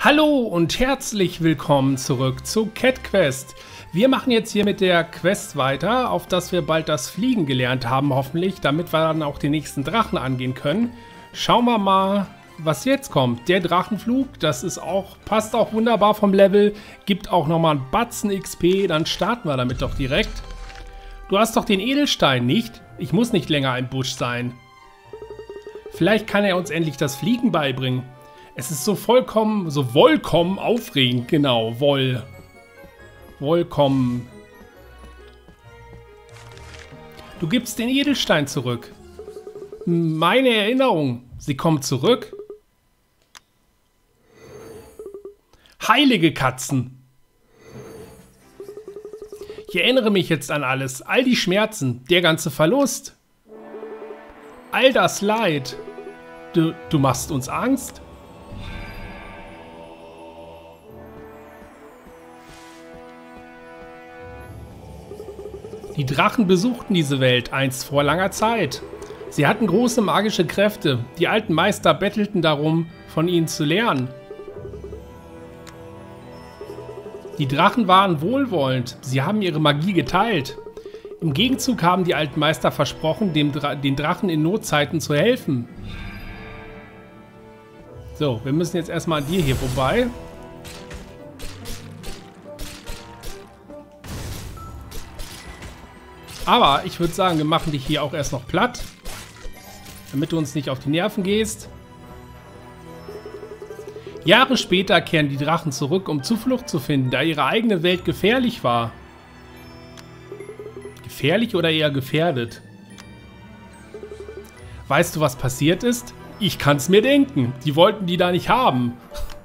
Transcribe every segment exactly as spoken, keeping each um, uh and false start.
Hallo und herzlich willkommen zurück zu Cat Quest. Wir machen jetzt hier mit der Quest weiter, auf dass wir bald das Fliegen gelernt haben, hoffentlich, damit wir dann auch den nächsten Drachen angehen können. Schauen wir mal, was jetzt kommt. Der Drachenflug, das ist auch, passt auch wunderbar vom Level, gibt auch nochmal einen Batzen X P, dann starten wir damit doch direkt. Du hast doch den Edelstein, nicht? Ich muss nicht länger im Busch sein. Vielleicht kann er uns endlich das Fliegen beibringen. Es ist so vollkommen, so vollkommen aufregend, genau, woll. Vollkommen. Du gibst den Edelstein zurück. Meine Erinnerung, sie kommt zurück. Heilige Katzen. Ich erinnere mich jetzt an alles, all die Schmerzen, der ganze Verlust. All das Leid. Du, du machst uns Angst? Die Drachen besuchten diese Welt einst vor langer Zeit. Sie hatten große magische Kräfte. Die alten Meister bettelten darum, von ihnen zu lernen. Die Drachen waren wohlwollend. Sie haben ihre Magie geteilt. Im Gegenzug haben die alten Meister versprochen, dem Dra- den Drachen in Notzeiten zu helfen. So, wir müssen jetzt erstmal an dir hier vorbei. Aber ich würde sagen, wir machen dich hier auch erst noch platt, damit du uns nicht auf die Nerven gehst. Jahre später kehren die Drachen zurück, um Zuflucht zu finden, da ihre eigene Welt gefährlich war. Gefährlich oder eher gefährdet? Weißt du, was passiert ist? Ich kann's mir denken. Die wollten die da nicht haben.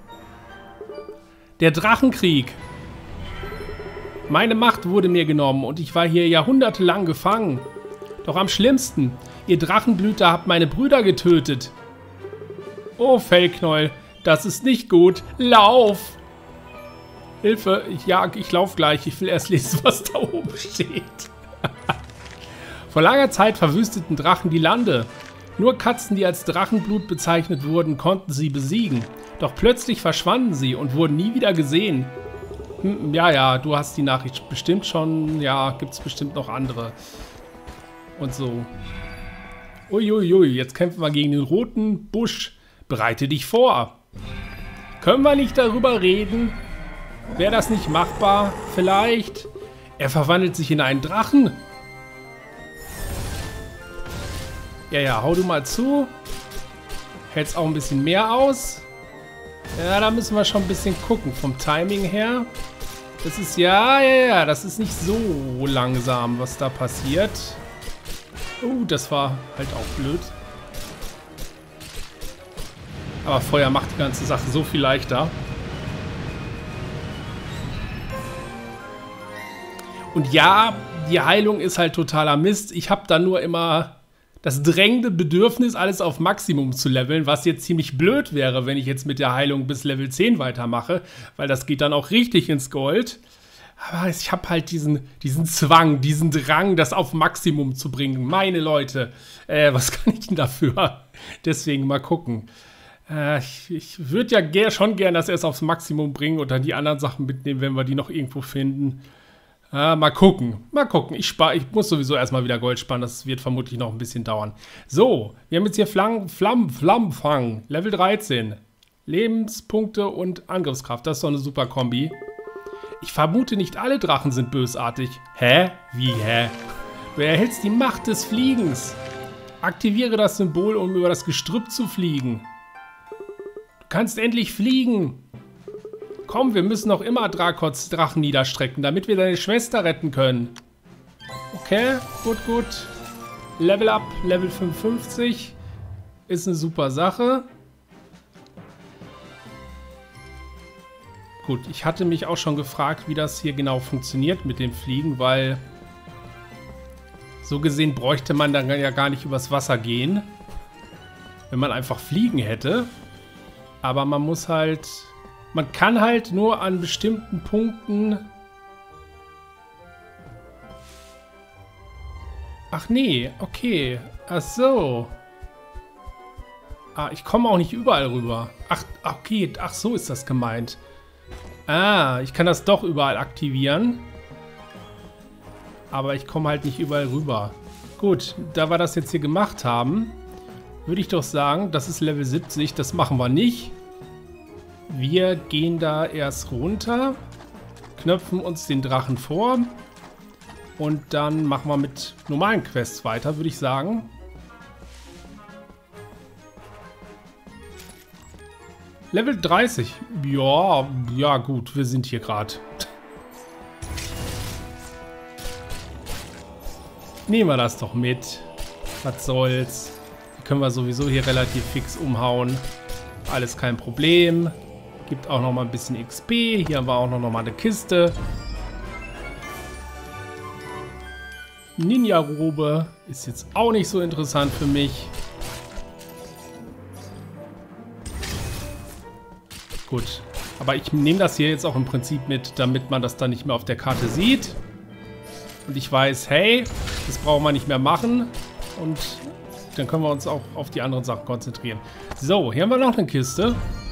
Der Drachenkrieg. Meine Macht wurde mir genommen und ich war hier jahrhundertelang gefangen. Doch am schlimmsten, ihr Drachenblüter habt meine Brüder getötet. Oh, Fellknäuel, das ist nicht gut. Lauf! Hilfe, ich, ja, ich lauf gleich. Ich will erst lesen, was da oben steht. Vor langer Zeit verwüsteten Drachen die Lande. Nur Katzen, die als Drachenblut bezeichnet wurden, konnten sie besiegen. Doch plötzlich verschwanden sie und wurden nie wieder gesehen. Hm, ja, ja, du hast die Nachricht bestimmt schon. Ja, gibt es bestimmt noch andere. Und so. Uiuiui, jetzt kämpfen wir gegen den roten Busch. Bereite dich vor. Können wir nicht darüber reden? Wäre das nicht machbar? Vielleicht? Er verwandelt sich in einen Drachen. Ja, ja, hau du mal zu. Hältst auch ein bisschen mehr aus. Ja, da müssen wir schon ein bisschen gucken vom Timing her. Das ist, ja, ja, ja, das ist nicht so langsam, was da passiert. Uh, das war halt auch blöd. Aber Feuer macht die ganze Sache so viel leichter. Und ja, die Heilung ist halt totaler Mist. Ich habe da nur immer das drängende Bedürfnis, alles auf Maximum zu leveln, was jetzt ziemlich blöd wäre, wenn ich jetzt mit der Heilung bis Level zehn weitermache, weil das geht dann auch richtig ins Gold. Aber ich habe halt diesen, diesen Zwang, diesen Drang, das auf Maximum zu bringen. Meine Leute, äh, was kann ich denn dafür? Deswegen mal gucken. Äh, ich ich würde ja ger schon gern das erst aufs Maximum bringen und dann die anderen Sachen mitnehmen, wenn wir die noch irgendwo finden. Ah, mal gucken, mal gucken. Ich, spar, ich muss sowieso erstmal wieder Gold sparen, das wird vermutlich noch ein bisschen dauern. So, wir haben jetzt hier Flam Flamm, Flammenfang, Level dreizehn. Lebenspunkte und Angriffskraft, das ist doch eine super Kombi. Ich vermute, nicht alle Drachen sind bösartig. Hä? Wie, hä? Du erhältst die Macht des Fliegens. Aktiviere das Symbol, um über das Gestrüpp zu fliegen. Du kannst endlich fliegen. Komm, wir müssen noch immer Drakots Drachen niederstrecken, damit wir deine Schwester retten können. Okay, gut, gut. Level up, Level fünfundfünfzig. Ist eine super Sache. Gut, ich hatte mich auch schon gefragt, wie das hier genau funktioniert mit dem Fliegen, weil so gesehen bräuchte man dann ja gar nicht übers Wasser gehen, wenn man einfach fliegen hätte. Aber man muss halt... Man kann halt nur an bestimmten Punkten... Ach nee, okay. Ach so. Ah, ich komme auch nicht überall rüber. Ach, okay. Ach, so ist das gemeint. Ah, ich kann das doch überall aktivieren. Aber ich komme halt nicht überall rüber. Gut, da wir das jetzt hier gemacht haben, würde ich doch sagen, das ist Level siebzig. Das machen wir nicht. Wir gehen da erst runter, knöpfen uns den Drachen vor und dann machen wir mit normalen Quests weiter, würde ich sagen. Level dreißig. Ja, ja gut, wir sind hier gerade. Nehmen wir das doch mit. Was soll's. Die können wir sowieso hier relativ fix umhauen. Alles kein Problem. Gibt auch noch mal ein bisschen X P. Hier haben wir auch noch mal eine Kiste. Ninja-Robe ist jetzt auch nicht so interessant für mich. Gut, aber ich nehme das hier jetzt auch im Prinzip mit, damit man das dann nicht mehr auf der Karte sieht. Und ich weiß, hey, das brauchen wir nicht mehr machen. Und dann können wir uns auch auf die anderen Sachen konzentrieren. So, hier haben wir noch eine Kiste.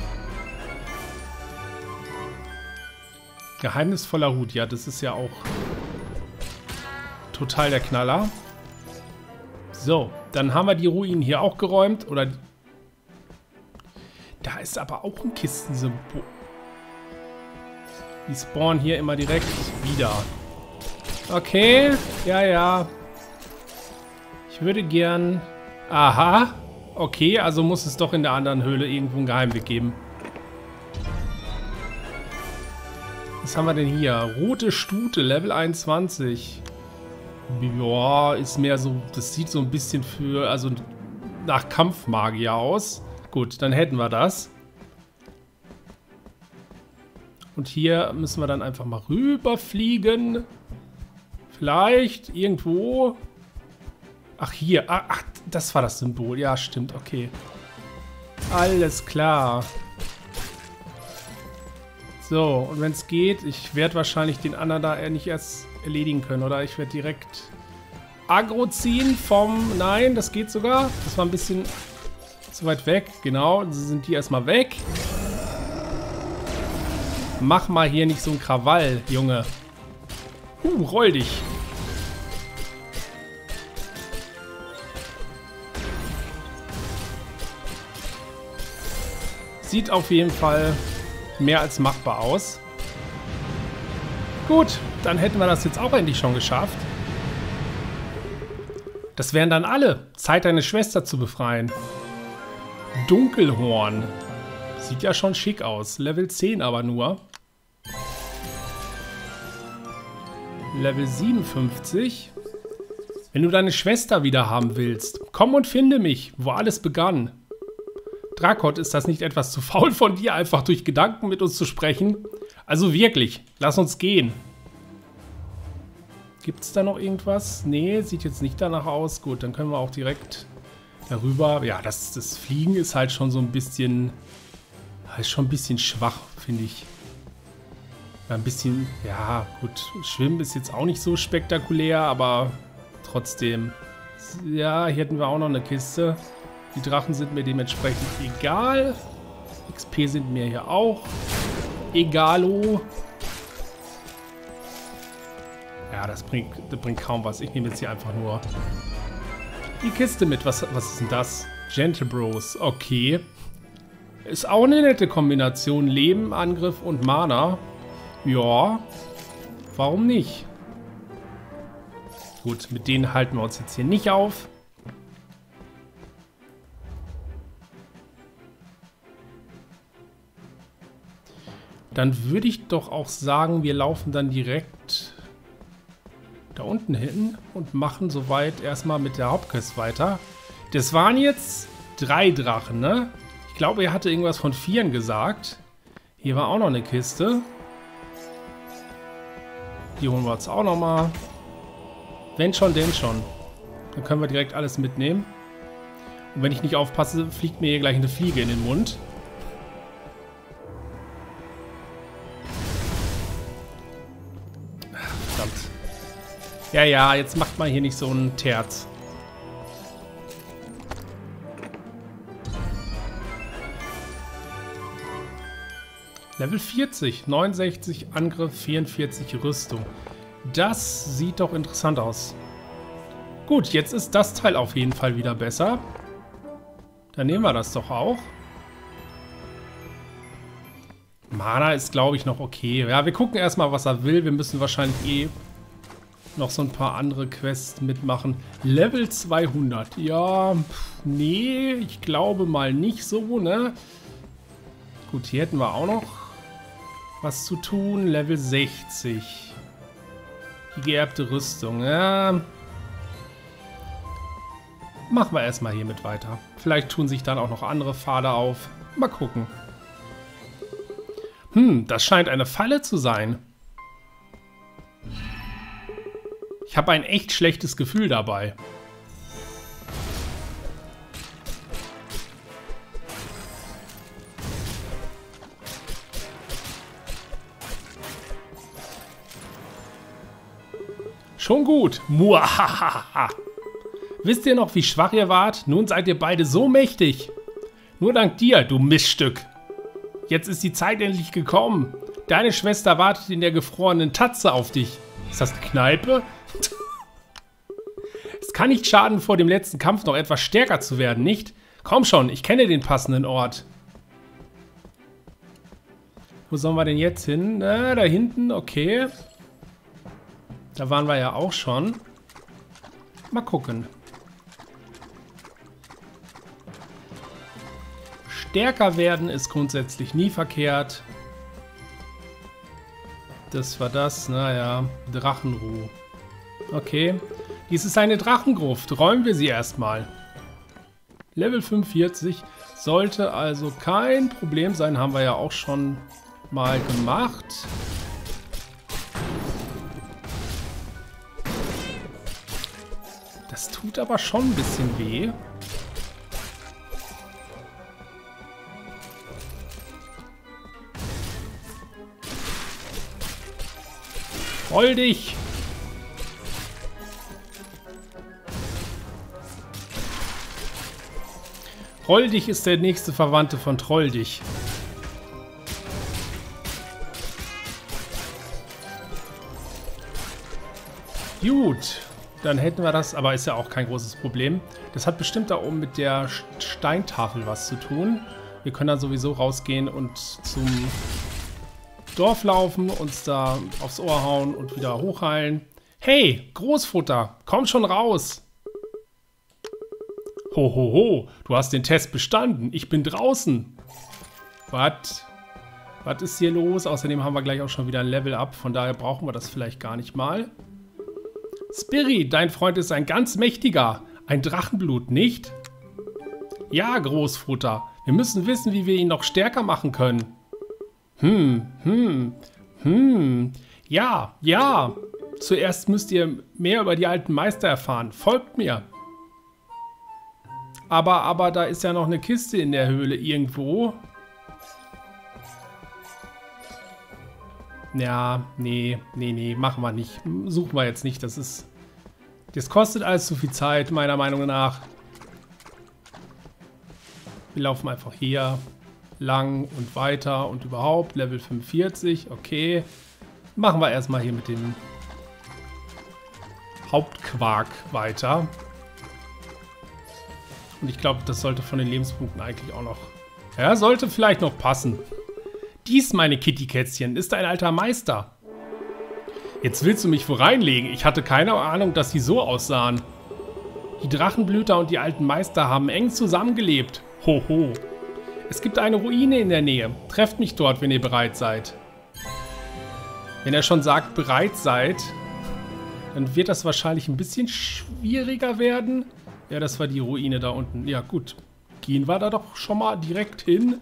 Geheimnisvoller Hut, ja, das ist ja auch total der Knaller. So, dann haben wir die Ruinen hier auch geräumt. Oder da ist aber auch ein Kistensymbol. Die spawnen hier immer direkt wieder. Okay, ja, ja. Ich würde gern... Aha, okay, also muss es doch in der anderen Höhle irgendwo einen Geheimweg geben. Was haben wir denn hier? Rote Stute, Level einundzwanzig. Ja, ist mehr so... Das sieht so ein bisschen für... Also nach Kampfmagier aus. Gut, dann hätten wir das. Und hier müssen wir dann einfach mal rüberfliegen. Vielleicht irgendwo. Ach, hier. Ach, das war das Symbol. Ja, stimmt. Okay. Alles klar. So, und wenn es geht, ich werde wahrscheinlich den anderen da nicht erst erledigen können. Oder ich werde direkt Aggro ziehen vom... Nein, das geht sogar. Das war ein bisschen... zu weit weg, genau. Sie sind die erstmal weg. Mach mal hier nicht so ein Krawall, Junge. Uh, roll dich. Sieht auf jeden Fall mehr als machbar aus. Gut, dann hätten wir das jetzt auch endlich schon geschafft. Das wären dann alle. Zeit, deine Schwester zu befreien. Dunkelhorn. Sieht ja schon schick aus. Level zehn aber nur. Level siebenundfünfzig. Wenn du deine Schwester wieder haben willst, komm und finde mich, wo alles begann. Drakot, ist das nicht etwas zu faul von dir, einfach durch Gedanken mit uns zu sprechen? Also wirklich, lass uns gehen. Gibt es da noch irgendwas? Nee, sieht jetzt nicht danach aus. Gut, dann können wir auch direkt... darüber, ja, das, das Fliegen ist halt schon so ein bisschen, ist schon ein bisschen schwach, finde ich. Ein bisschen, ja, gut, Schwimmen ist jetzt auch nicht so spektakulär, aber trotzdem. Ja, hier hätten wir auch noch eine Kiste. Die Drachen sind mir dementsprechend egal. X P sind mir hier auch egalo. Ja, das bringt, das bringt kaum was. Ich nehme jetzt hier einfach nur... die Kiste mit. Was, was ist denn das? Gentle Bros. Okay. Ist auch eine nette Kombination. Leben, Angriff und Mana. Ja. Warum nicht? Gut, mit denen halten wir uns jetzt hier nicht auf. Dann würde ich doch auch sagen, wir laufen dann direkt da unten hin und machen soweit erstmal mit der Hauptquest weiter. Das waren jetzt drei Drachen, ne? Ich glaube, er hatte irgendwas von vieren gesagt. Hier war auch noch eine Kiste. Die holen wir uns auch noch mal. Wenn schon, denn schon. Dann können wir direkt alles mitnehmen. Und wenn ich nicht aufpasse, fliegt mir hier gleich eine Fliege in den Mund. Verdammt. Ja, ja, jetzt macht man hier nicht so einen Terz. Level vierzig, neunundsechzig Angriff, vierundvierzig Rüstung. Das sieht doch interessant aus. Gut, jetzt ist das Teil auf jeden Fall wieder besser. Dann nehmen wir das doch auch. Mana ist, glaube ich, noch okay. Ja, wir gucken erstmal, was er will. Wir müssen wahrscheinlich eh noch so ein paar andere Quests mitmachen. Level zweihundert. Ja, nee, ich glaube mal nicht so, ne? Gut, hier hätten wir auch noch was zu tun. Level sechzig. Die geerbte Rüstung. Ja. Machen wir erstmal hiermit weiter. Vielleicht tun sich dann auch noch andere Pfade auf. Mal gucken. Hm, das scheint eine Falle zu sein. Ich habe ein echt schlechtes Gefühl dabei. Schon gut. Muahaha. Wisst ihr noch, wie schwach ihr wart? Nun seid ihr beide so mächtig. Nur dank dir, du Miststück. Jetzt ist die Zeit endlich gekommen. Deine Schwester wartet in der gefrorenen Tatze auf dich. Ist das eine Kneipe? Es kann nicht schaden, vor dem letzten Kampf noch etwas stärker zu werden, nicht? Komm schon, ich kenne den passenden Ort. Wo sollen wir denn jetzt hin? Na, da hinten, okay. Da waren wir ja auch schon. Mal gucken. Stärker werden ist grundsätzlich nie verkehrt. Das war das, naja, Drachenruh. Okay, dies ist eine Drachengruft. Räumen wir sie erstmal. Level fünfundvierzig sollte also kein Problem sein. Haben wir ja auch schon mal gemacht. Das tut aber schon ein bisschen weh. Roll dich! Roll dich ist der nächste Verwandte von Troll dich. Gut, dann hätten wir das, aber ist ja auch kein großes Problem. Das hat bestimmt da oben mit der Steintafel was zu tun. Wir können dann sowieso rausgehen und zum Dorf laufen, uns da aufs Ohr hauen und wieder hochheilen. Hey, Großfutter, komm schon raus! Ho, ho, ho, du hast den Test bestanden. Ich bin draußen. Was? Was ist hier los? Außerdem haben wir gleich auch schon wieder ein Level up. Von daher brauchen wir das vielleicht gar nicht mal. Spiri, dein Freund ist ein ganz mächtiger. Ein Drachenblut, nicht? Ja, Großfutter. Wir müssen wissen, wie wir ihn noch stärker machen können. Hm, hm, hm. Ja, ja. Zuerst müsst ihr mehr über die alten Meister erfahren. Folgt mir. Aber, aber da ist ja noch eine Kiste in der Höhle irgendwo. Ja, nee, nee, nee, machen wir nicht. Suchen wir jetzt nicht. Das ist. Das kostet alles zu viel Zeit, meiner Meinung nach. Wir laufen einfach hier lang und weiter und überhaupt. Level fünfundvierzig, okay. Machen wir erstmal hier mit dem Hauptquark weiter. Und ich glaube, das sollte von den Lebenspunkten eigentlich auch noch... Ja, sollte vielleicht noch passen. Dies, meine Kittykätzchen, ist ein alter Meister. Jetzt willst du mich wo reinlegen? Ich hatte keine Ahnung, dass sie so aussahen. Die Drachenblüter und die alten Meister haben eng zusammengelebt. Hoho. Es gibt eine Ruine in der Nähe. Trefft mich dort, wenn ihr bereit seid. Wenn er schon sagt, bereit seid, dann wird das wahrscheinlich ein bisschen schwieriger werden. Ja, das war die Ruine da unten. Ja, gut. Gehen wir da doch schon mal direkt hin.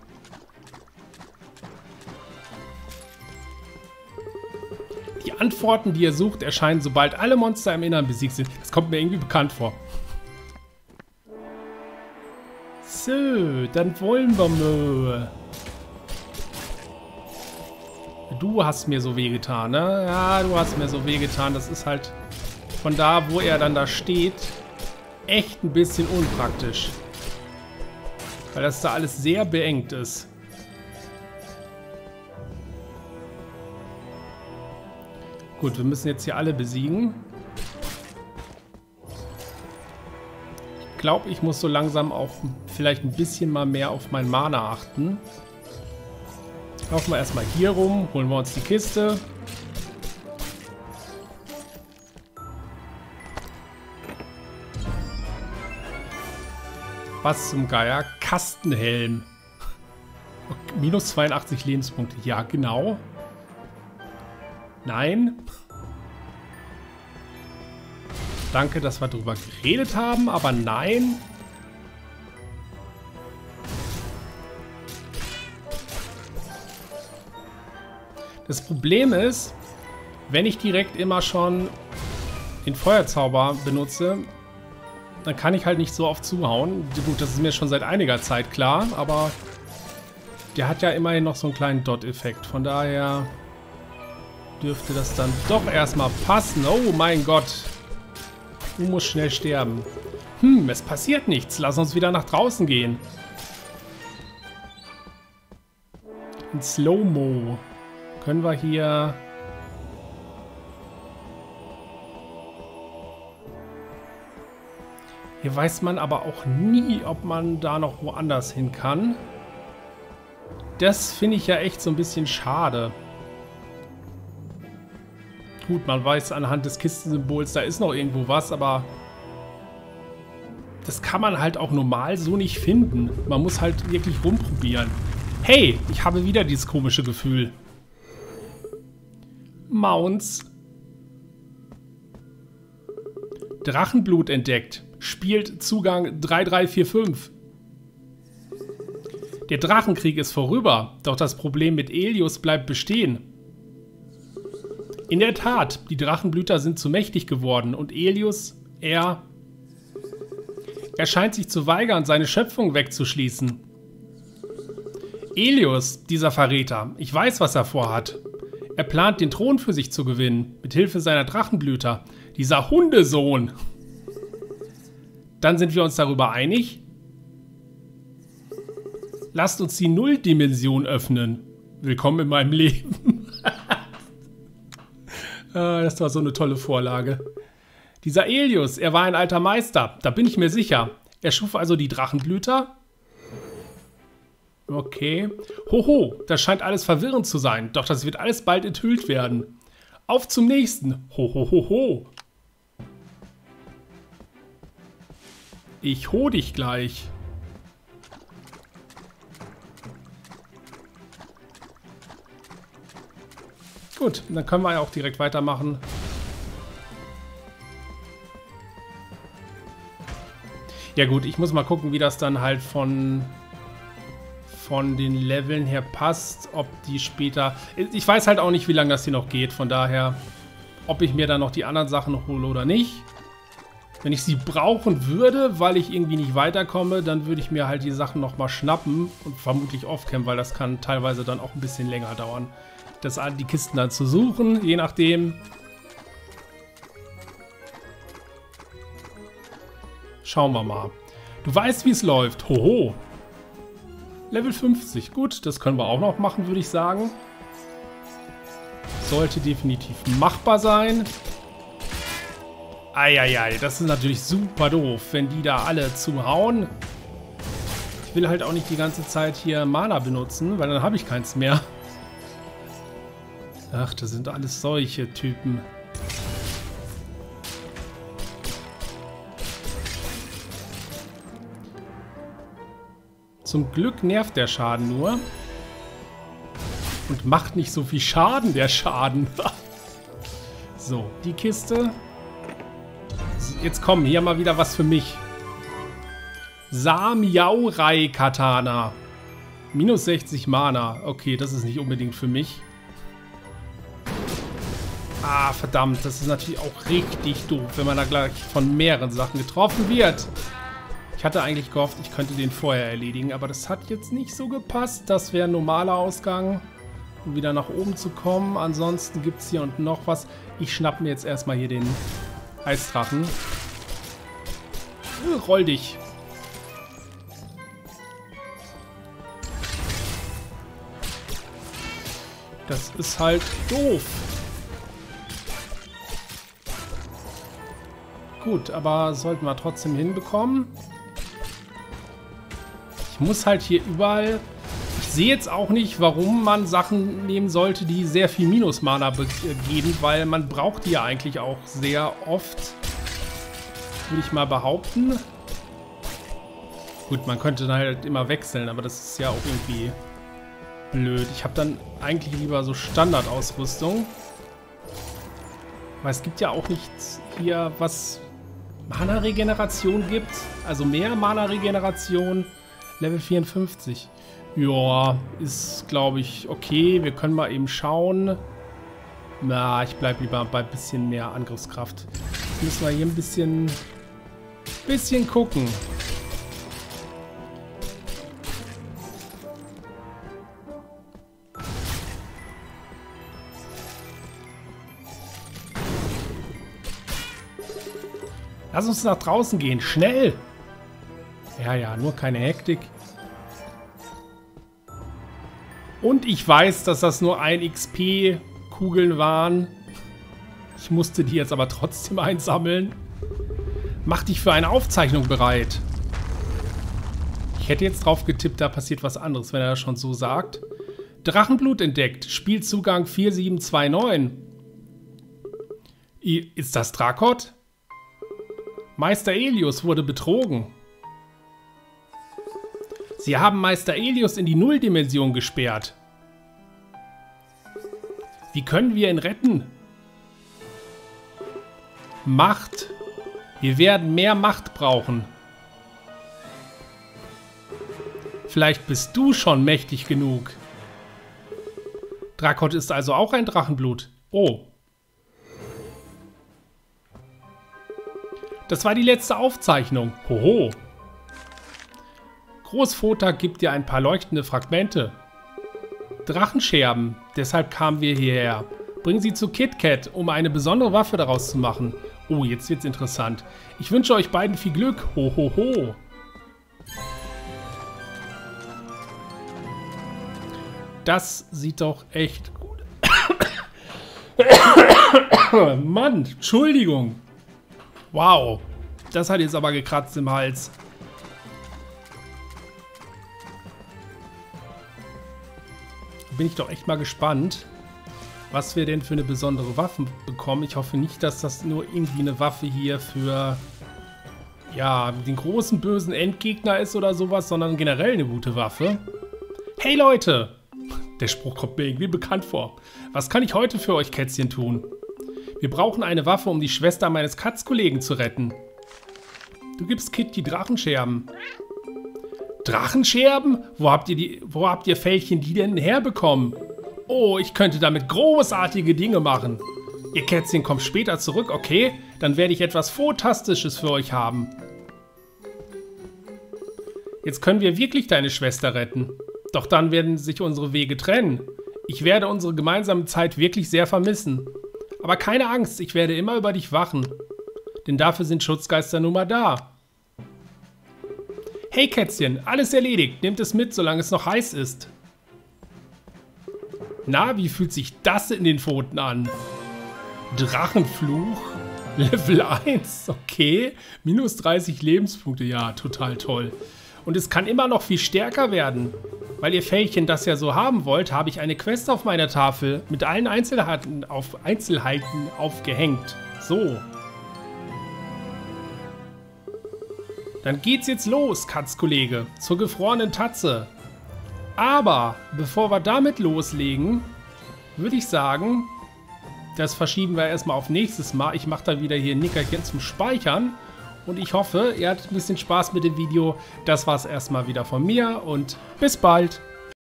Die Antworten, die ihr sucht, erscheinen, sobald alle Monster im Innern besiegt sind. Das kommt mir irgendwie bekannt vor. So, dann wollen wir mal. Du hast mir so wehgetan, ne? Ja, du hast mir so wehgetan. Das ist halt von da, wo er dann da steht, echt ein bisschen unpraktisch. Weil das da alles sehr beengt ist. Gut, wir müssen jetzt hier alle besiegen. Ich glaube, ich muss so langsam auch vielleicht ein bisschen mal mehr auf mein Mana achten. Laufen wir erstmal hier rum, holen wir uns die Kiste. Was zum Geier? Kastenhelm. Okay, minus zweiundachtzig Lebenspunkte. Ja, genau. Nein. Danke, dass wir drüber geredet haben, aber nein. Das Problem ist, wenn ich direkt immer schon den Feuerzauber benutze, dann kann ich halt nicht so oft zuhauen. Gut, das ist mir schon seit einiger Zeit klar, aber der hat ja immerhin noch so einen kleinen Dot-Effekt. Von daher dürfte das dann doch erstmal passen. Oh mein Gott. Du musst schnell sterben. Hm, es passiert nichts. Lass uns wieder nach draußen gehen. In Slow-Mo können wir hier... Hier weiß man aber auch nie, ob man da noch woanders hin kann. Das finde ich ja echt so ein bisschen schade. Gut, man weiß anhand des Kistensymbols, da ist noch irgendwo was, aber das kann man halt auch normal so nicht finden. Man muss halt wirklich rumprobieren. Hey, ich habe wieder dieses komische Gefühl. Mounts. Drachenblut entdeckt. Spielt Zugang drei drei vier fünf. Der Drachenkrieg ist vorüber, doch das Problem mit Aelius bleibt bestehen. In der Tat, die Drachenblüter sind zu mächtig geworden und Aelius, er... Er scheint sich zu weigern, seine Schöpfung wegzuschließen. Aelius, dieser Verräter, ich weiß, was er vorhat. Er plant, den Thron für sich zu gewinnen, mit Hilfe seiner Drachenblüter. Dieser Hundesohn! Dann sind wir uns darüber einig. Lasst uns die Nulldimension öffnen. Willkommen in meinem Leben. ah, das war so eine tolle Vorlage. Dieser Aelius, er war ein alter Meister, da bin ich mir sicher. Er schuf also die Drachenblüter. Okay. Hoho, das scheint alles verwirrend zu sein, doch das wird alles bald enthüllt werden. Auf zum nächsten. Hohohoho. Ho, ho, ho. Ich hol dich gleich. Gut, dann können wir ja auch direkt weitermachen. Ja gut, ich muss mal gucken, wie das dann halt von, von den Leveln her passt. Ob die später... Ich weiß halt auch nicht, wie lange das hier noch geht. Von daher, ob ich mir dann noch die anderen Sachen noch hole oder nicht. Wenn ich sie brauchen würde, weil ich irgendwie nicht weiterkomme, dann würde ich mir halt die Sachen nochmal schnappen und vermutlich off-cam, weil das kann teilweise dann auch ein bisschen länger dauern, das, die Kisten dann zu suchen, je nachdem. Schauen wir mal. Du weißt, wie es läuft. Hoho. Level fünfzig. Gut, das können wir auch noch machen, würde ich sagen. Sollte definitiv machbar sein. Eieiei, das ist natürlich super doof, wenn die da alle zuhauen. Ich will halt auch nicht die ganze Zeit hier Mana benutzen, weil dann habe ich keins mehr. Ach, das sind alles solche Typen. Zum Glück nervt der Schaden nur. Und macht nicht so viel Schaden, der Schaden. So, die Kiste. Jetzt komm, hier mal wieder was für mich. Samiaurai Katana. Minus sechzig Mana. Okay, das ist nicht unbedingt für mich. Ah, verdammt. Das ist natürlich auch richtig doof, wenn man da gleich von mehreren Sachen getroffen wird. Ich hatte eigentlich gehofft, ich könnte den vorher erledigen, aber das hat jetzt nicht so gepasst. Das wäre ein normaler Ausgang, um wieder nach oben zu kommen. Ansonsten gibt es hier unten noch was. Ich schnapp mir jetzt erstmal hier den Eisdrachen. Roll dich. Das ist halt doof. Gut, aber sollten wir trotzdem hinbekommen. Ich muss halt hier überall... Ich sehe jetzt auch nicht, warum man Sachen nehmen sollte, die sehr viel Minus-Mana geben, weil man braucht die ja eigentlich auch sehr oft, würde ich mal behaupten. Gut, man könnte dann halt immer wechseln, aber das ist ja auch irgendwie blöd. Ich habe dann eigentlich lieber so Standardausrüstung. Weil es gibt ja auch nichts hier, was Mana-Regeneration gibt. Also mehr Mana-Regeneration. Level vierundfünfzig. Ja, ist, glaube ich, okay. Wir können mal eben schauen. Na, ich bleibe lieber bei ein bisschen mehr Angriffskraft. Jetzt müssen wir hier ein bisschen, bisschen gucken. Lass uns nach draußen gehen. Schnell! Ja, ja, nur keine Hektik. Und ich weiß, dass das nur ein X P-Kugeln waren. Ich musste die jetzt aber trotzdem einsammeln. Mach dich für eine Aufzeichnung bereit. Ich hätte jetzt drauf getippt, da passiert was anderes, wenn er das schon so sagt. Drachenblut entdeckt. Spielzugang vier sieben zwei neun. Ist das Drakot? Meister Elius wurde betrogen. Sie haben Meister Elius in die Nulldimension gesperrt. Wie können wir ihn retten? Macht. Wir werden mehr Macht brauchen. Vielleicht bist du schon mächtig genug. Drakot ist also auch ein Drachenblut. Oh. Das war die letzte Aufzeichnung. Hoho. Großvater gibt dir ein paar leuchtende Fragmente. Drachenscherben, deshalb kamen wir hierher. Bring sie zu KitKat, um eine besondere Waffe daraus zu machen. Oh, jetzt wird's interessant. Ich wünsche euch beiden viel Glück. Ho, ho, ho. Das sieht doch echt gut. Mann, Entschuldigung. Wow, das hat jetzt aber gekratzt im Hals. Bin ich doch echt mal gespannt, was wir denn für eine besondere Waffe bekommen. Ich hoffe nicht, dass das nur irgendwie eine Waffe hier für ja, den großen bösen Endgegner ist oder sowas, sondern generell eine gute Waffe. Hey Leute! Der Spruch kommt mir irgendwie bekannt vor. Was kann ich heute für euch Kätzchen tun? Wir brauchen eine Waffe, um die Schwester meines Katzkollegen zu retten. Du gibst Kit die Drachenscherben. Drachenscherben? Wo habt ihr die, wo habt ihr Fältchen die denn herbekommen? Oh, ich könnte damit großartige Dinge machen. Ihr Kätzchen kommt später zurück, okay? Dann werde ich etwas Fantastisches für euch haben. Jetzt können wir wirklich deine Schwester retten. Doch dann werden sich unsere Wege trennen. Ich werde unsere gemeinsame Zeit wirklich sehr vermissen. Aber keine Angst, ich werde immer über dich wachen. Denn dafür sind Schutzgeister nun mal da. Hey Kätzchen, alles erledigt. Nehmt es mit, solange es noch heiß ist. Na, wie fühlt sich das in den Pfoten an? Drachenfluch? Level eins, okay. Minus dreißig Lebenspunkte, ja, total toll. Und es kann immer noch viel stärker werden. Weil ihr Fällchen das ja so haben wollt, habe ich eine Quest auf meiner Tafel mit allen Einzelheiten, auf Einzelheiten aufgehängt. So. Dann geht's jetzt los, Katzkollege, zur gefrorenen Tatze. Aber bevor wir damit loslegen, würde ich sagen, das verschieben wir erstmal auf nächstes Mal. Ich mache da wieder hier ein Nickerchen zum Speichern. Und ich hoffe, ihr hattet ein bisschen Spaß mit dem Video. Das war's erstmal wieder von mir und bis bald.